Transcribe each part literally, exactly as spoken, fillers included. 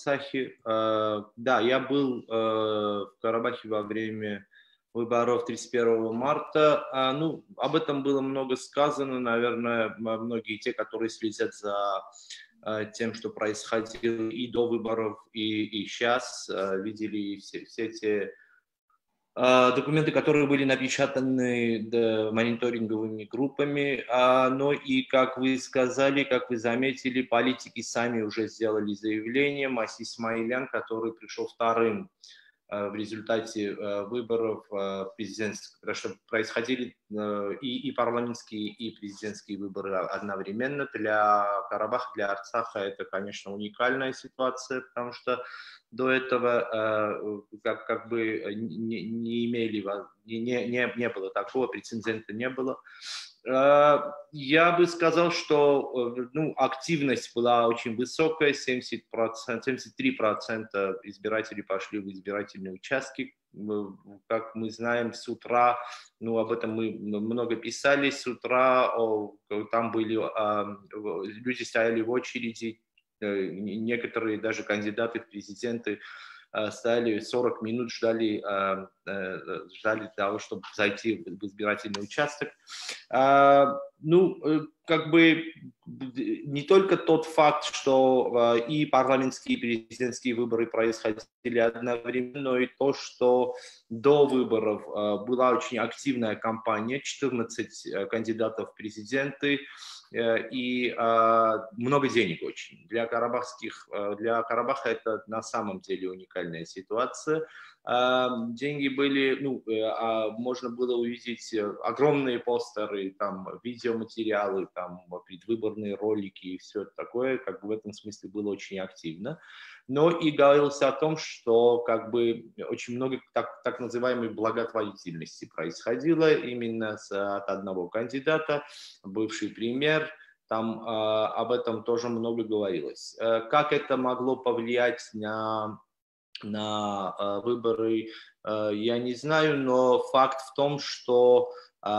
Арцахе. Да, я был в Карабахе во время выборов тридцать первого марта. Ну, об этом было много сказано, наверное, многие те, которые следят за тем, что происходило и до выборов, и, и сейчас, видели все, все те документы, которые были напечатаны да, мониторинговыми группами, а, но и, как вы сказали, как вы заметили, политики сами уже сделали заявление. Масис Исмаилян, который пришел вторым в результате выборов президентских, потому что происходили и, и парламентские, и президентские выборы одновременно. Для Карабаха, для Арцаха это, конечно, уникальная ситуация, потому что до этого как, как бы не, не имели, не, не, не было такого, прецедента не было. Я бы сказал, что ну, активность была очень высокая, семьдесят процентов, семьдесят три процента избирателей пошли в избирательные участки. Как мы знаем, с утра, ну, об этом мы много писали, с утра о, там были, люди стояли в очереди, некоторые даже кандидаты в президенты стояли сорок минут, ждали, ждали того, чтобы зайти в избирательный участок. Ну, как бы не только тот факт, что и парламентские, и президентские выборы происходили одновременно, но и то, что до выборов была очень активная кампания, четырнадцать кандидатов в президенты, и э, много денег очень. Для карабахских, для Карабаха это на самом деле уникальная ситуация. Э, деньги были, ну, э, можно было увидеть огромные постеры, там, видеоматериалы, там, предвыборные ролики и все такое, как бы в этом смысле было очень активно. Но и говорилось о том, что как бы очень много так, так называемой благотворительности происходило именно с, от одного кандидата, бывший премьер, там э, об этом тоже много говорилось. Э, как это могло повлиять на, на э, выборы, э, я не знаю, но факт в том, что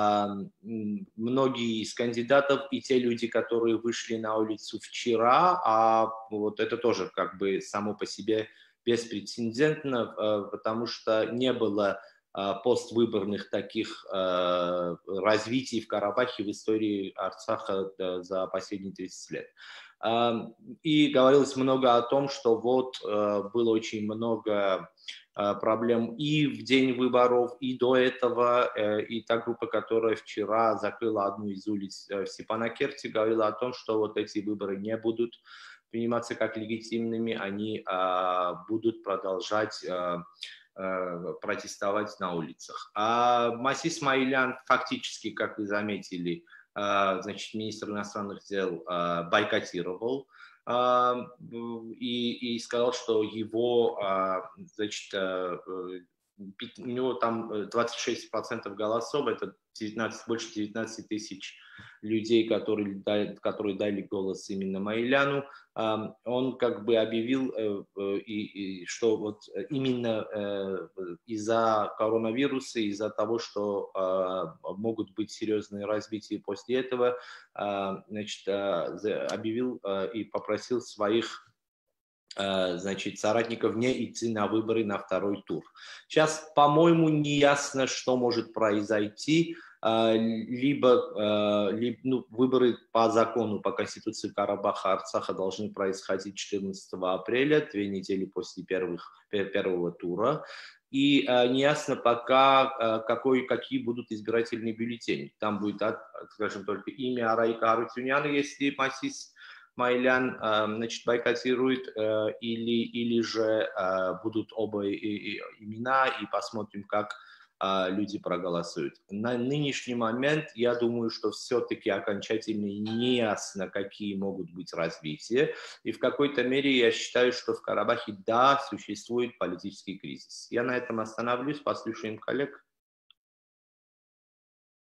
многие из кандидатов и те люди, которые вышли на улицу вчера, а вот это тоже как бы само по себе беспрецедентно, потому что не было поствыборных таких развитий в Карабахе в истории Арцаха за последние тридцать лет. И говорилось много о том, что вот было очень много проблем и в день выборов, и до этого, и та группа, которая вчера закрыла одну из улиц в Степанакерте, говорила о том, что вот эти выборы не будут приниматься как легитимными, они будут продолжать протестовать на улицах. А Масис Исмаилян фактически, как вы заметили, значит, министр иностранных дел бойкотировал и, и сказал, что его, значит, у него там двадцать шесть процентов голосов, это девятнадцать, больше девятнадцати тысяч людей, которые дали, которые дали голос именно Маиляну. Он как бы объявил, и, и, что вот именно из-за коронавируса, из-за того, что могут быть серьезные развития после этого, значит, объявил и попросил своих, значит, соратников не идти на выборы на второй тур. Сейчас, по-моему, не ясно, что может произойти. Либо, либо ну, выборы по закону, по Конституции Карабаха, Арцаха должны происходить четырнадцатого апреля, две недели после первых, первого тура. И э, неясно пока, э, какой, какие будут избирательные бюллетени. Там будет, скажем, только имя Арайка Арутюняна, если Масис Исмаилян, э, значит, бойкотирует, э, или, или же э, будут оба и, и, имена, и посмотрим, как э, люди проголосуют. На нынешний момент я думаю, что все-таки окончательно не ясно, какие могут быть развития. И в какой-то мере я считаю, что в Карабахе, да, существует политический кризис. Я на этом остановлюсь, послушаем коллег.